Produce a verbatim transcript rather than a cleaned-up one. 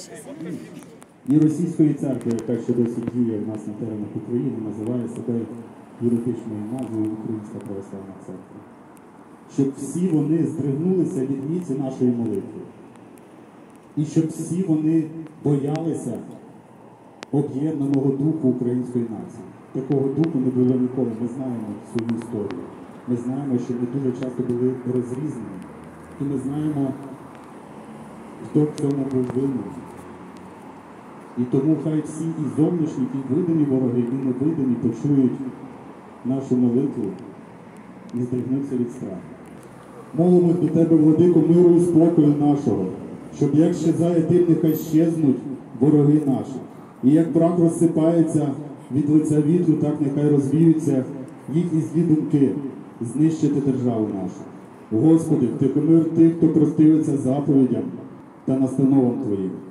І російської церкви, яка ще досі діє в нас на теренах України, називає себе юридичною назвою Українська Православна Церква. Щоб всі вони здригнулися від міці нашої молитви. І щоб всі вони боялися об'єднаного духу української нації. Такого духу не було ніколи. Ми знаємо свою історію. Ми знаємо, що ми дуже часто були розрізнені. І ми знаємо, хто в цьому був винен. І тому хай всі і зовнішні, і видимі вороги, і невидимі почують нашу молитву і здригнуться від страху. Молимось до Тебе, Владико, миру і спокою нашого, щоб як щезає дим, нехай щезнуть вороги наші. І як брак розсипається від лиця вітру, так нехай розвіються їхні злі думки, знищити державу нашу. Господи, втихомир тих, хто простивиться заповідям та настановам Твоїм.